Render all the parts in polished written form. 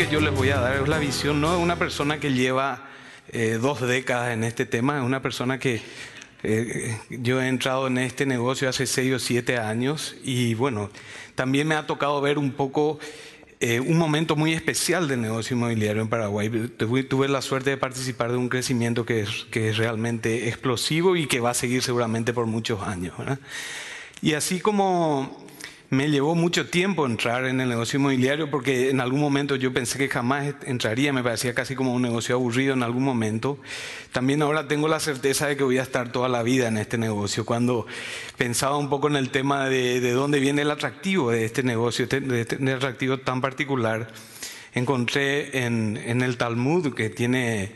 que yo les voy a dar es la visión no de una persona que lleva 2 décadas en este tema, es una persona que yo he entrado en este negocio hace 6 o 7 años y bueno, también me ha tocado ver un poco un momento muy especial del negocio inmobiliario en Paraguay. Tuve la suerte de participar de un crecimiento que es realmente explosivo y que va a seguir seguramente por muchos años, ¿verdad? Y así como me llevó mucho tiempo entrar en el negocio inmobiliario, porque en algún momento yo pensé que jamás entraría, me parecía casi como un negocio aburrido en algún momento. También ahora tengo la certeza de que voy a estar toda la vida en este negocio. Cuando pensaba un poco en el tema de dónde viene el atractivo de este negocio, de este atractivo tan particular, encontré en el Talmud, que tiene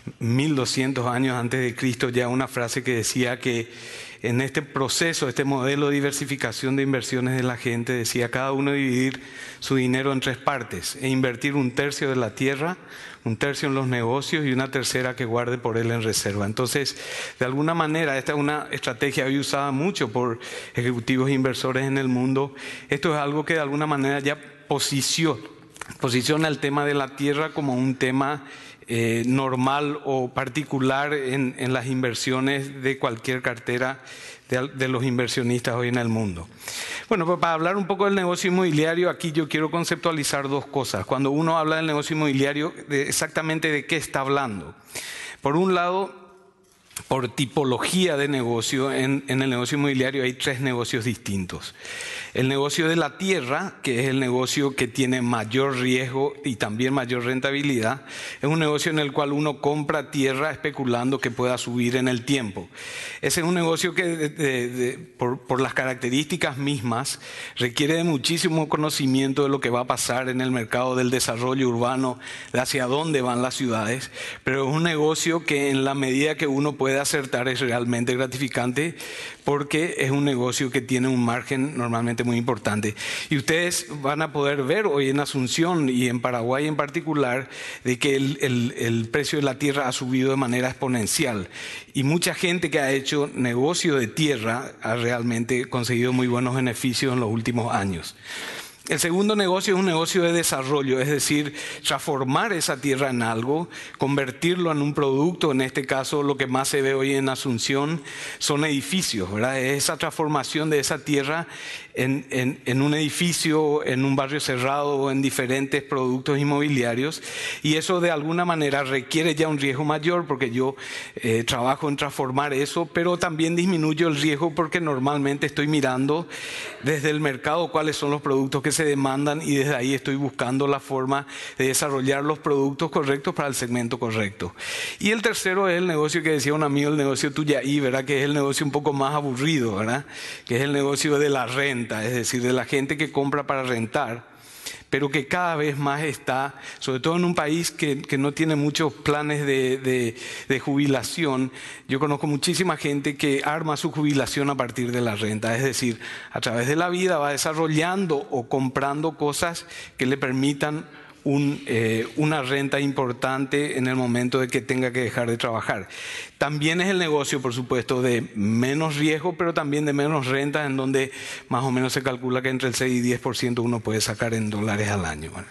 1200 años antes de Cristo, ya una frase que decía que en este proceso, este modelo de diversificación de inversiones de la gente, decía cada uno dividir su dinero en 3 partes e invertir 1/3 de la tierra, 1/3 en los negocios y 1/3 que guarde por él en reserva. Entonces, de alguna manera, esta es una estrategia hoy usada mucho por ejecutivos e inversores en el mundo. Esto es algo que de alguna manera ya posiciona el tema de la tierra como un tema normal o particular en las inversiones de cualquier cartera de los inversionistas hoy en el mundo. Bueno, pues para hablar un poco del negocio inmobiliario, aquí yo quiero conceptualizar 2 cosas. Cuando uno habla del negocio inmobiliario, exactamente de qué está hablando. Por un lado, por tipología de negocio, en el negocio inmobiliario hay 3 negocios distintos. El negocio de la tierra, que es el negocio que tiene mayor riesgo y también mayor rentabilidad, es un negocio en el cual uno compra tierra especulando que pueda subir en el tiempo. Ese es un negocio que por las características mismas requiere de muchísimo conocimiento de lo que va a pasar en el mercado del desarrollo urbano, de hacia dónde van las ciudades, pero es un negocio que en la medida que uno puede acertar es realmente gratificante porque es un negocio que tiene un margen normalmente muy importante. Y ustedes van a poder ver hoy en Asunción y en Paraguay en particular de que el precio de la tierra ha subido de manera exponencial. Y mucha gente que ha hecho negocio de tierra ha realmente conseguido muy buenos beneficios en los últimos años. El segundo negocio es un negocio de desarrollo, es decir, transformar esa tierra en algo, convertirlo en un producto. En este caso, lo que más se ve hoy en Asunción son edificios, ¿verdad? Es esa transformación de esa tierra en un edificio, en un barrio cerrado o en diferentes productos inmobiliarios. Y eso de alguna manera requiere ya un riesgo mayor porque yo trabajo en transformar eso, pero también disminuyo el riesgo porque normalmente estoy mirando desde el mercado cuáles son los productos que se demandan y desde ahí estoy buscando la forma de desarrollar los productos correctos para el segmento correcto. Y el tercero es el negocio que decía un amigo, el negocio Tuyaí, ¿verdad? Que es el negocio un poco más aburrido, ¿verdad? Que es el negocio de la renta, es decir, de la gente que compra para rentar, pero que cada vez más está, sobre todo en un país que no tiene muchos planes de jubilación. Yo conozco muchísima gente que arma su jubilación a partir de la renta, es decir, a través de la vida va desarrollando o comprando cosas que le permitan una renta importante en el momento de que tenga que dejar de trabajar. También es el negocio, por supuesto, de menos riesgo, pero también de menos renta, en donde más o menos se calcula que entre el 6 y 10% uno puede sacar en dólares al año. Bueno.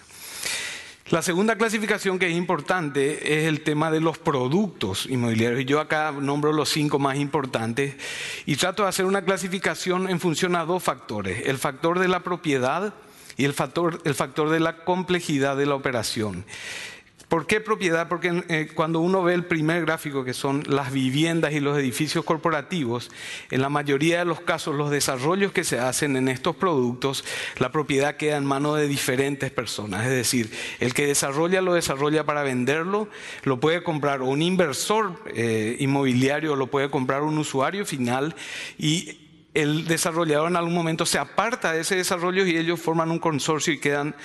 La segunda clasificación que es importante es el tema de los productos inmobiliarios. Yo acá nombro los 5 más importantes y trato de hacer una clasificación en función a 2 factores. El factor de la propiedad y el factor de la complejidad de la operación. ¿Por qué propiedad? Porque cuando uno ve el primer gráfico, que son las viviendas y los edificios corporativos, en la mayoría de los casos los desarrollos que se hacen en estos productos, la propiedad queda en manos de diferentes personas. Es decir, el que lo desarrolla para venderlo, lo puede comprar un inversor inmobiliario, lo puede comprar un usuario final y el desarrollador en algún momento se aparta de ese desarrollo y ellos forman un consorcio y quedan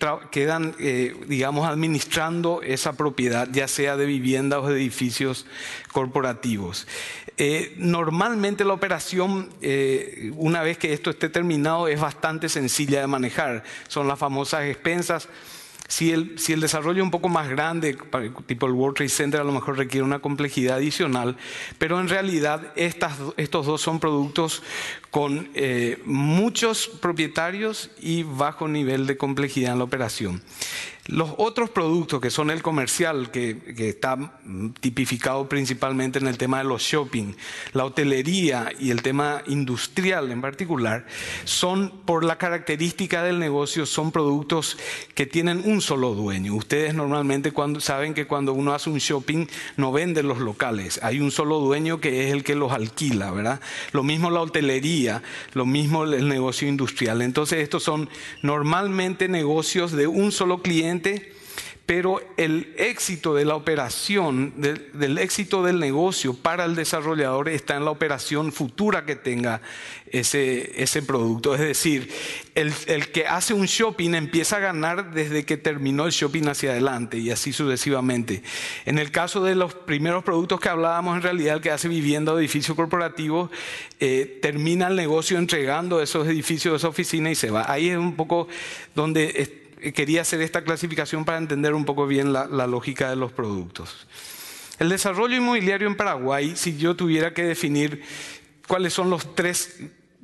digamos, administrando esa propiedad, ya sea de vivienda o de edificios corporativos. Normalmente la operación, una vez que esto esté terminado, es bastante sencilla de manejar. Son las famosas expensas. Si el desarrollo es un poco más grande, tipo el World Trade Center, a lo mejor requiere una complejidad adicional, pero en realidad estos 2 son productos con muchos propietarios y bajo nivel de complejidad en la operación. Los otros productos que son el comercial, que está tipificado principalmente en el tema de los shopping, la hotelería y el tema industrial en particular, son por la característica del negocio, son productos que tienen un solo dueño. Ustedes normalmente saben que cuando uno hace un shopping no vende los locales, hay un solo dueño que es el que los alquila, ¿verdad? Lo mismo la hotelería, lo mismo el negocio industrial. Entonces estos son normalmente negocios de un solo cliente, pero el éxito de la operación, del éxito del negocio para el desarrollador está en la operación futura que tenga ese producto. Es decir, el que hace un shopping empieza a ganar desde que terminó el shopping hacia adelante y así sucesivamente. En el caso de los primeros productos que hablábamos, en realidad el que hace vivienda o edificio corporativo termina el negocio entregando esos edificios, esa oficina y se va. Ahí es un poco donde quería hacer esta clasificación para entender un poco bien la lógica de los productos. El desarrollo inmobiliario en Paraguay, si yo tuviera que definir cuáles son los tres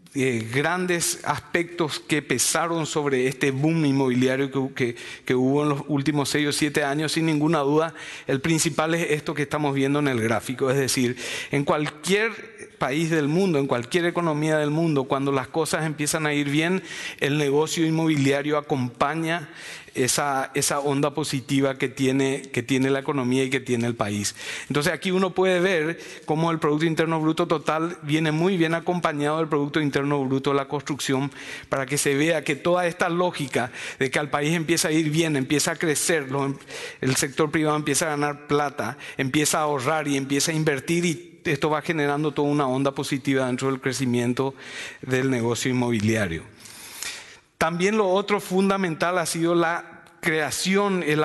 grandes aspectos que pesaron sobre este boom inmobiliario que hubo en los últimos 6 o 7 años, sin ninguna duda, el principal es esto que estamos viendo en el gráfico. Es decir, en cualquier país del mundo, en cualquier economía del mundo, cuando las cosas empiezan a ir bien, el negocio inmobiliario acompaña esa onda positiva que tiene la economía y que tiene el país. Entonces aquí uno puede ver cómo el Producto Interno Bruto total viene muy bien acompañado del Producto Interno Bruto de la construcción, para que se vea que toda esta lógica de que al país empieza a ir bien, empieza a crecer, el sector privado empieza a ganar plata, empieza a ahorrar y empieza a invertir, y esto va generando toda una onda positiva dentro del crecimiento del negocio inmobiliario. También lo otro fundamental ha sido la creación, el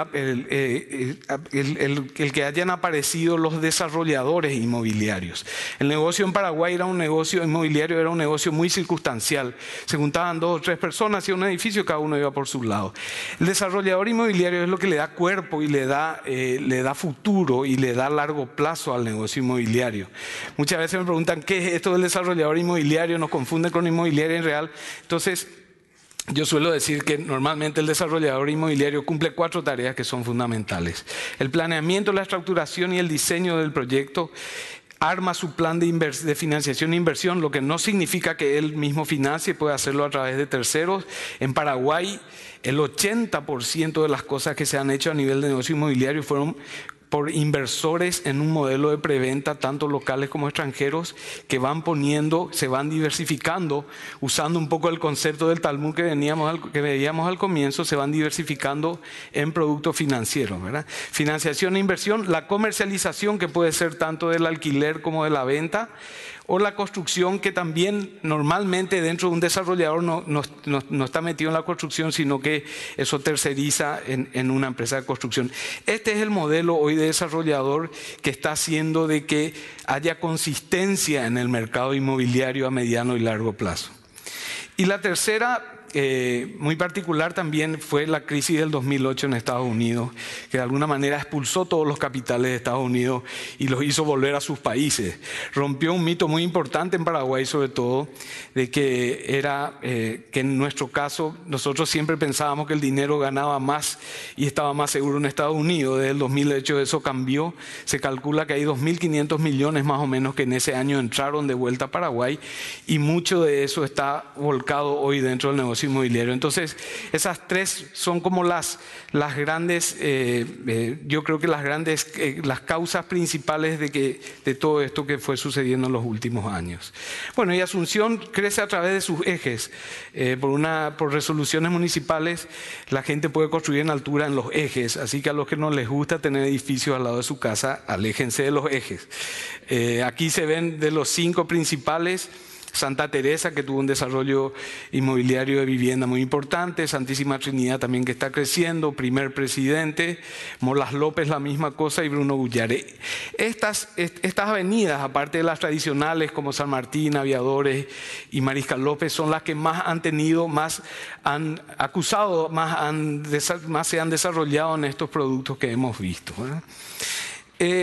que hayan aparecido los desarrolladores inmobiliarios. El negocio en Paraguay era un negocio inmobiliario, era un negocio muy circunstancial. Se juntaban 2 o 3 personas, hacía un edificio, cada uno iba por su lado. El desarrollador inmobiliario es lo que le da cuerpo y le da futuro y le da largo plazo al negocio inmobiliario. Muchas veces me preguntan, ¿qué es esto del desarrollador inmobiliario? Nos confunden con inmobiliaria en real. Entonces, yo suelo decir que normalmente el desarrollador inmobiliario cumple 4 tareas que son fundamentales. El planeamiento, la estructuración y el diseño del proyecto. Arma su plan de financiación e inversión, lo que no significa que él mismo financie, puede hacerlo a través de terceros. En Paraguay, el 80% de las cosas que se han hecho a nivel de negocio inmobiliario fueron por inversores en un modelo de preventa, tanto locales como extranjeros, que se van diversificando, usando un poco el concepto del Talmud que veíamos al comienzo, se van diversificando en productos financieros, ¿verdad? Financiación e inversión, la comercialización, que puede ser tanto del alquiler como de la venta, o la construcción, que también normalmente dentro de un desarrollador no está metido en la construcción, sino que eso terceriza en una empresa de construcción. Este es el modelo hoy de desarrollador que está haciendo de que haya consistencia en el mercado inmobiliario a mediano y largo plazo. Y la tercera, muy particular también, fue la crisis del 2008 en Estados Unidos, que de alguna manera expulsó todos los capitales de Estados Unidos y los hizo volver a sus países. Rompió un mito muy importante en Paraguay, sobre todo, de que en nuestro caso nosotros siempre pensábamos que el dinero ganaba más y estaba más seguro en Estados Unidos. Desde el 2008 eso cambió. Se calcula que hay 2.500 millones más o menos que en ese año entraron de vuelta a Paraguay, y mucho de eso está volcado hoy dentro del negocio inmobiliario. Entonces, esas 3 son como las grandes, yo creo que las causas principales de todo esto que fue sucediendo en los últimos años. Bueno, y Asunción crece a través de sus ejes. Por resoluciones municipales, la gente puede construir en altura en los ejes, así que a los que no les gusta tener edificios al lado de su casa, aléjense de los ejes. Aquí se ven de los 5 principales: Santa Teresa, que tuvo un desarrollo inmobiliario de vivienda muy importante; Santísima Trinidad también, que está creciendo; Primer Presidente; Molas López, la misma cosa; y Bruno Gullaré. Estas avenidas, aparte de las tradicionales como San Martín, Aviadores y Mariscal López, son las que más han tenido, más han acusado, más se han desarrollado en estos productos que hemos visto, ¿verdad?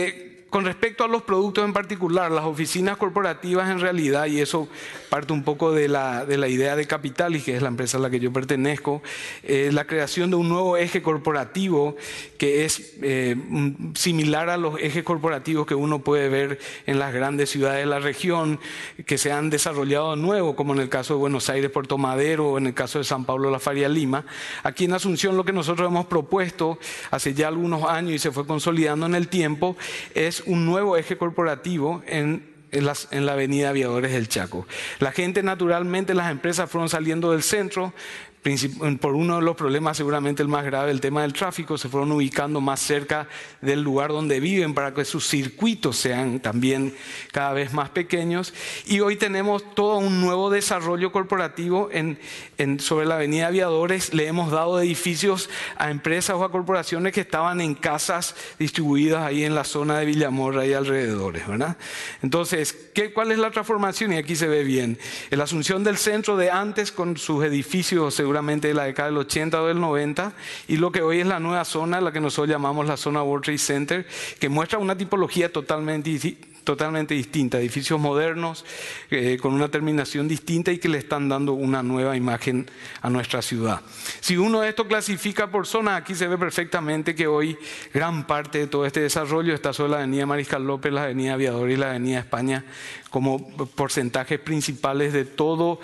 con respecto a los productos en particular, las oficinas corporativas en realidad, y eso parte un poco de la idea de Capitalis, que es la empresa a la que yo pertenezco, la creación de un nuevo eje corporativo que es similar a los ejes corporativos que uno puede ver en las grandes ciudades de la región, que se han desarrollado de nuevo, como en el caso de Buenos Aires, Puerto Madero, o en el caso de San Pablo, La Faria Lima. Aquí en Asunción lo que nosotros hemos propuesto hace ya algunos años y se fue consolidando en el tiempo es un nuevo eje corporativo en la avenida Aviadores del Chaco. La gente, naturalmente, las empresas fueron saliendo del centro, por uno de los problemas seguramente el más grave, el tema del tráfico, se fueron ubicando más cerca del lugar donde viven para que sus circuitos sean también cada vez más pequeños. Y hoy tenemos todo un nuevo desarrollo corporativo sobre la avenida Aviadores. Le hemos dado edificios a empresas o a corporaciones que estaban en casas distribuidas ahí en la zona de Villamorra y alrededores, ¿verdad? Entonces, ¿cuál es la transformación? Y aquí se ve bien. La Asunción del centro de antes con sus edificios seguramente de la década del 80 o del 90, y lo que hoy es la nueva zona, la que nosotros llamamos la zona World Trade Center, que muestra una tipología totalmente distinta, edificios modernos con una terminación distinta y que le están dando una nueva imagen a nuestra ciudad. Si uno esto clasifica por zonas, aquí se ve perfectamente que hoy gran parte de todo este desarrollo está sobre la avenida Mariscal López, la avenida Aviador y la avenida España como porcentajes principales de toda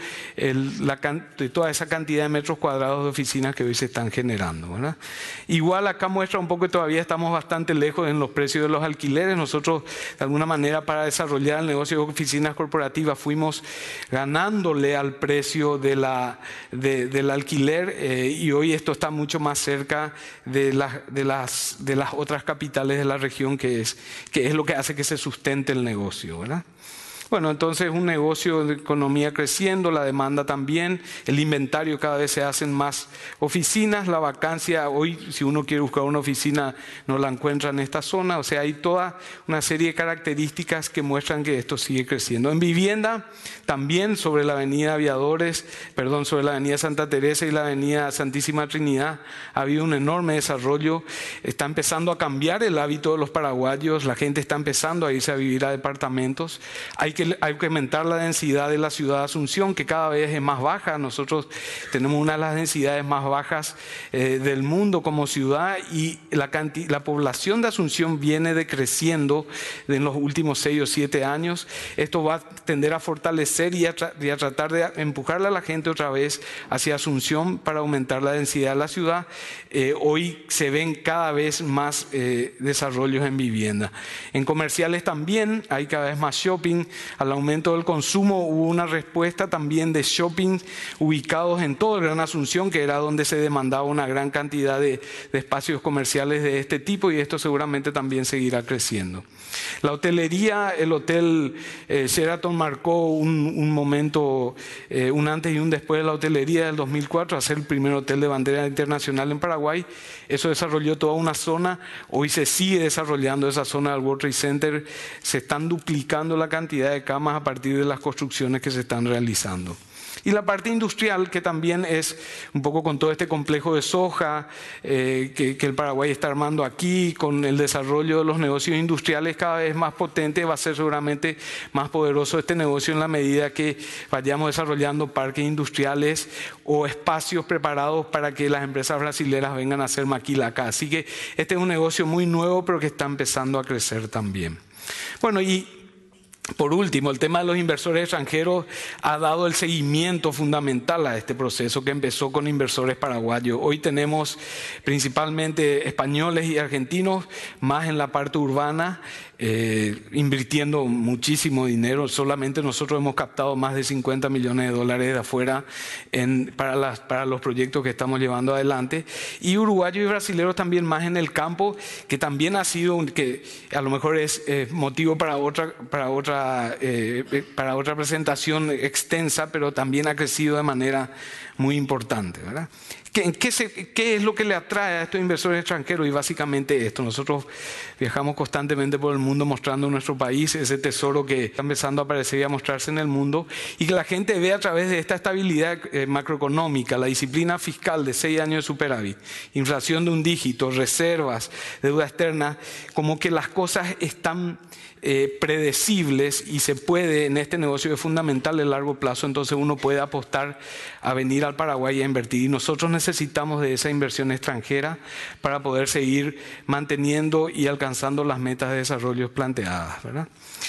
esa cantidad de metros cuadrados de oficinas que hoy se están generando, ¿verdad? Igual acá muestra un poco que todavía estamos bastante lejos en los precios de los alquileres. Nosotros de alguna manera para desarrollar el negocio de oficinas corporativas fuimos ganándole al precio del alquiler y hoy esto está mucho más cerca de las otras capitales de la región que es lo que hace que se sustente el negocio, ¿verdad? Bueno, entonces un negocio de economía creciendo, la demanda también, el inventario cada vez se hacen más oficinas, la vacancia hoy si uno quiere buscar una oficina no la encuentra en esta zona, o sea hay toda una serie de características que muestran que esto sigue creciendo. En vivienda también sobre la avenida sobre la avenida Santa Teresa y la avenida Santísima Trinidad ha habido un enorme desarrollo, está empezando a cambiar el hábito de los paraguayos, la gente está empezando a irse a vivir a departamentos, hay que aumentar la densidad de la ciudad de Asunción, que cada vez es más baja. Nosotros tenemos una de las densidades más bajas del mundo como ciudad y la población de Asunción viene decreciendo en los últimos 6 o 7 años. Esto va a tender a fortalecer y a tratar de empujarle a la gente otra vez hacia Asunción para aumentar la densidad de la ciudad. Hoy se ven cada vez más desarrollos en vivienda. En comerciales también hay cada vez más shopping. Al aumento del consumo hubo una respuesta también de shopping ubicados en todo el Gran Asunción, que era donde se demandaba una gran cantidad de espacios comerciales de este tipo, y esto seguramente también seguirá creciendo. La hotelería, el hotel Sheraton marcó un momento, un antes y un después de la hotelería del 2004, a ser el primer hotel de bandera internacional en Paraguay. Eso desarrolló toda una zona, hoy se sigue desarrollando esa zona del World Trade Center, se están duplicando la cantidad de camas a partir de las construcciones que se están realizando. Y la parte industrial, que también es un poco con todo este complejo de soja que el Paraguay está armando aquí, con el desarrollo de los negocios industriales cada vez más potente, va a ser seguramente más poderoso este negocio en la medida que vayamos desarrollando parques industriales o espacios preparados para que las empresas brasileras vengan a hacer maquila acá. Así que este es un negocio muy nuevo, pero que está empezando a crecer también. Bueno, y por último, el tema de los inversores extranjeros ha dado el seguimiento fundamental a este proceso que empezó con inversores paraguayos. Hoy tenemos principalmente españoles y argentinos, más en la parte urbana, invirtiendo muchísimo dinero. Solamente nosotros hemos captado más de 50 millones de dólares de afuera para los proyectos que estamos llevando adelante. Y uruguayos y brasileños también más en el campo, que también ha sido, que a lo mejor es motivo para otra presentación extensa, pero también ha crecido de manera muy importante, ¿verdad? ¿Qué es lo que le atrae a estos inversores extranjeros? Y básicamente esto: nosotros viajamos constantemente por el mundo mostrando nuestro país, ese tesoro que está empezando a aparecer y a mostrarse en el mundo, y que la gente ve a través de esta estabilidad macroeconómica, la disciplina fiscal de 6 años de superávit, inflación de un dígito, reservas, deuda externa, como que las cosas están predecibles y se puede, en este negocio es fundamental el largo plazo, entonces uno puede apostar a venir al Paraguay a invertir, y nosotros necesitamos de esa inversión extranjera para poder seguir manteniendo y alcanzando las metas de desarrollo planteadas, ¿verdad?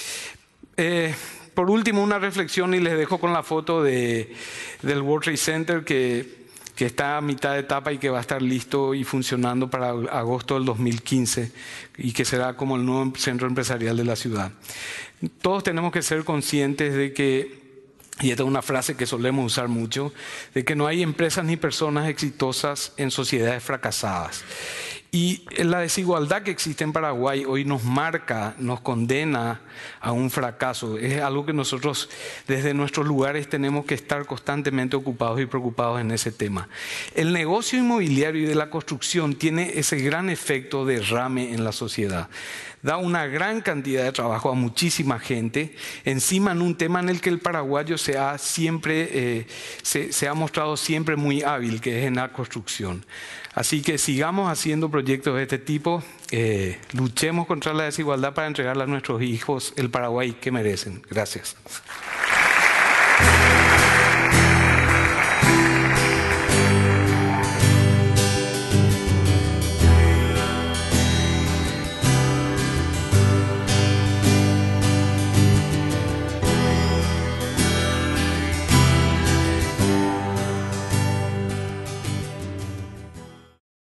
Por último, una reflexión, y les dejo con la foto del World Trade Center que está a mitad de etapa y que va a estar listo y funcionando para agosto del 2015 y que será como el nuevo centro empresarial de la ciudad. Todos tenemos que ser conscientes de que, y esta es una frase que solemos usar mucho, de que no hay empresas ni personas exitosas en sociedades fracasadas. Y la desigualdad que existe en Paraguay hoy nos marca, nos condena a un fracaso. Es algo que nosotros desde nuestros lugares tenemos que estar constantemente ocupados y preocupados en ese tema. El negocio inmobiliario y de la construcción tiene ese gran efecto de derrame en la sociedad. Da una gran cantidad de trabajo a muchísima gente, encima en un tema en el que el paraguayo se ha mostrado siempre muy hábil, que es en la construcción. Así que sigamos haciendo proyectos de este tipo, luchemos contra la desigualdad para entregarle a nuestros hijos el Paraguay que merecen. Gracias.